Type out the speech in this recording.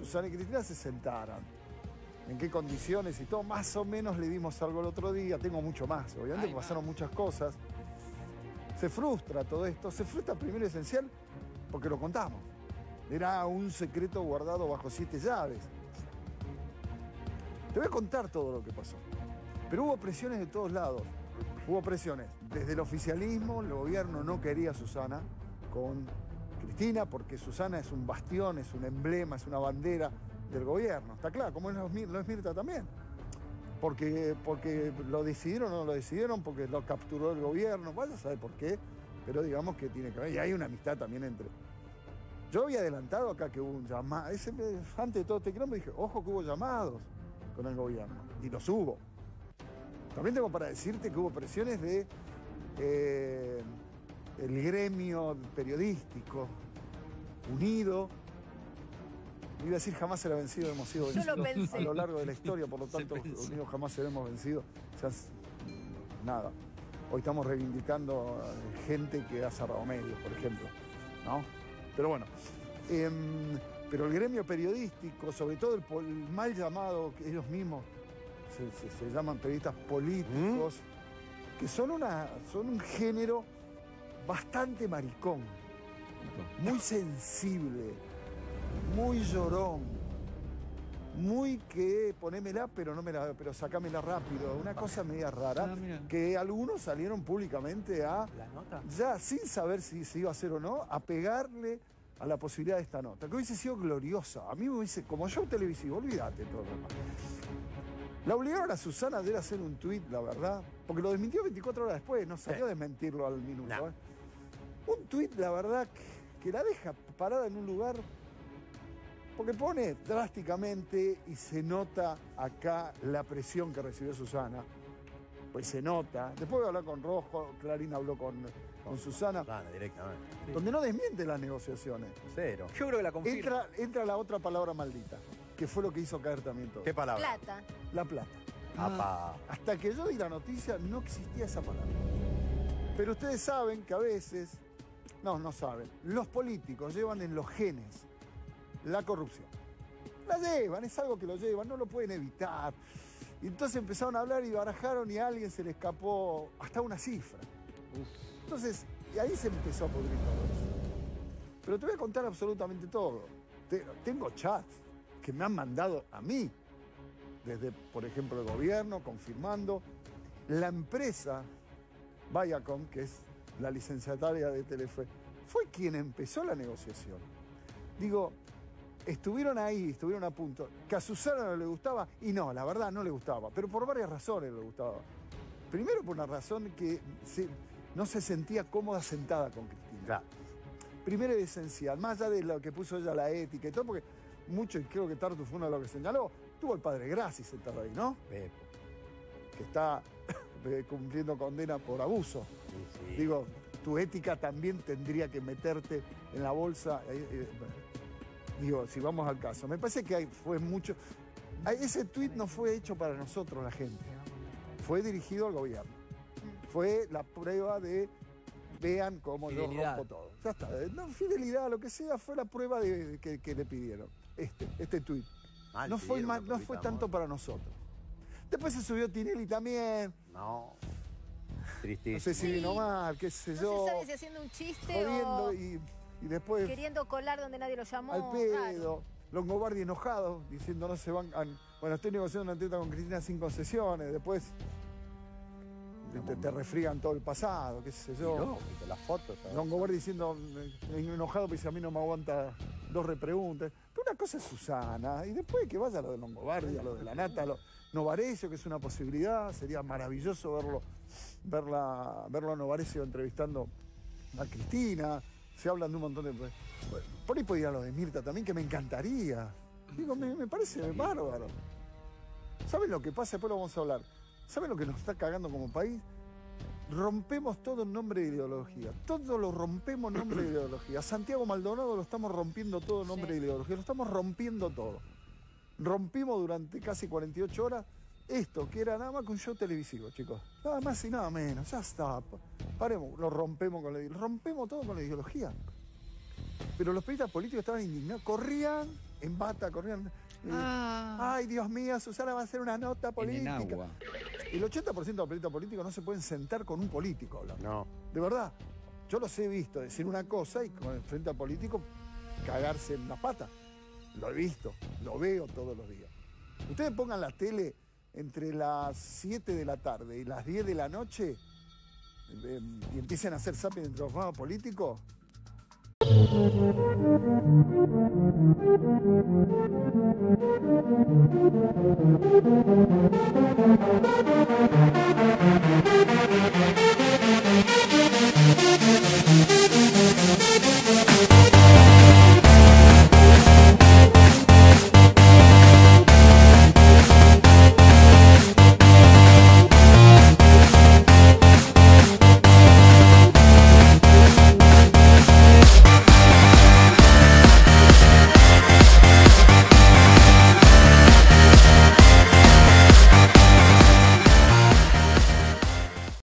Susana y Cristina se sentaran. En qué condiciones y todo. Más o menos le dimos algo el otro día. Tengo mucho más, obviamente, pasaron muchas cosas. Se frustra todo esto. Se frustra primero y esencial porque lo contamos. Era un secreto guardado bajo 7 llaves. Te voy a contar todo lo que pasó. Pero hubo presiones de todos lados. Hubo presiones desde el oficialismo. El gobierno no quería a Susana con Cristina porque Susana es un bastión, es un emblema, es una bandera del gobierno. Está claro, como lo es Mirta también. Porque lo decidieron o no lo decidieron, porque lo capturó el gobierno. Vaya a saber por qué, pero digamos que tiene que ver. Y hay una amistad también entre... Yo había adelantado acá que hubo un llamado. Antes de todo este quilombo dije, ojo que hubo llamados con el gobierno. Y los hubo. También tengo para decirte que hubo presiones de el gremio periodístico unido. Iba a decir jamás será vencido, hemos sido vencidos a lo largo de la historia, por lo tanto unidos jamás seremos vencidos. O sea, nada. Hoy estamos reivindicando gente que ha cerrado medios, por ejemplo, ¿no? Pero bueno, pero el gremio periodístico, sobre todo el mal llamado, que ellos mismos se llaman periodistas políticos, que son un género bastante maricón, muy sensible, muy llorón, muy que ponémela, pero sacámela rápido, una cosa media rara, que algunos salieron públicamente a, ya sin saber si se iba a hacer o no, a pegarle a la posibilidad de esta nota, que hubiese sido gloriosa. A mí me hubiese, como show televisivo, olvídate todo lo demás. La obligaron a Susana a hacer un tuit, la verdad, porque lo desmintió 24 horas después, no salió a desmentirlo al minuto. No. Un tuit, la verdad, que la deja parada en un lugar, porque pone drásticamente y se nota acá la presión que recibió Susana. Pues se nota. Después voy a hablar con Rojo, Clarín habló con Susana. Claro, directamente. Sí. Donde no desmiente las negociaciones. Cero. Yo creo que la confirma. Entra la otra palabra maldita, que fue lo que hizo caer también todo. ¿Qué palabra? Plata. La plata. Hasta que yo di la noticia no existía esa palabra. Pero ustedes saben que a veces, no saben, los políticos llevan en los genes la corrupción. La llevan, es algo que lo llevan, no lo pueden evitar. Y entonces empezaron a hablar y barajaron y a alguien se le escapó hasta una cifra. Entonces, y ahí se empezó a pudrir todo eso. Pero te voy a contar absolutamente todo. Tengo chats que me han mandado a mí, desde, por ejemplo, el gobierno, confirmando. La empresa Viacom, que es la licenciataria de Telefe, fue quien empezó la negociación. Digo, estuvieron ahí, estuvieron a punto. Que a Susana no le gustaba, y no, la verdad no le gustaba, pero por varias razones le gustaba. Primero por una razón que no se sentía cómoda sentada con Cristina. Claro. Primero y esencial, más allá de lo que puso ella la ética y todo, porque mucho, y creo que Tartu fue uno de los que señaló, tuvo el padre Grassi sentado ahí, ¿no? Que está cumpliendo condena por abuso. Sí. Digo, tu ética también tendría que meterte en la bolsa. Digo, si vamos al caso. Me parece que fue mucho... Ese tuit no fue hecho para nosotros, la gente. Fue dirigido al gobierno. Fue la prueba de... Vean cómo yo rompo todo. Ya está. No, fidelidad, lo que sea, fue la prueba que le pidieron. Este tuit. No fue tanto para nosotros. Después se subió Tinelli también. No. Tristísimo. No sé si vino mal, qué sé yo. No se sabe si haciendo un chiste jodiendo o... y después... queriendo colar donde nadie lo llamó. Al pedo. Longobardi enojado, diciendo no se van... Bueno, estoy negociando una entrevista con Cristina sin concesiones. Después te refriegan todo el pasado, qué sé yo. No, las fotos. Longobardi diciendo enojado, pues a mí no me aguanta 2 repreguntas. Pero una cosa es Susana, y después que vaya lo de Longobardi, a lo de la Nata, Novarecio, que es una posibilidad, sería maravilloso verlo a Novarecio entrevistando a Cristina. Se hablan de un montón de... Por ahí podría ir a lo de Mirta también, que me encantaría. Digo, me parece bárbaro. ¿Saben lo que pasa? Después lo vamos a hablar. ¿Saben lo que nos está cagando como país? Rompemos todo en nombre de ideología. Todo lo rompemos en nombre de ideología. Santiago Maldonado lo estamos rompiendo todo en nombre de ideología. Lo estamos rompiendo todo. Rompimos durante casi 48 horas esto, que era nada más que un show televisivo, chicos. Nada más y nada menos. Ya está. Paremos, lo rompemos rompemos todo con la ideología. Pero los periodistas políticos estaban indignados, corrían en bata corriendo. Ay, Dios mío, Susana va a hacer una nota política. En agua. El 80% de los periodistas políticos no se pueden sentar con un político hablando. No. De verdad. Yo los he visto decir una cosa y frente al político cagarse en la pata. Lo he visto, lo veo todos los días. Ustedes pongan la tele entre las 7 de la tarde y las 10 de la noche y empiecen a hacer zapping entre los programas políticos.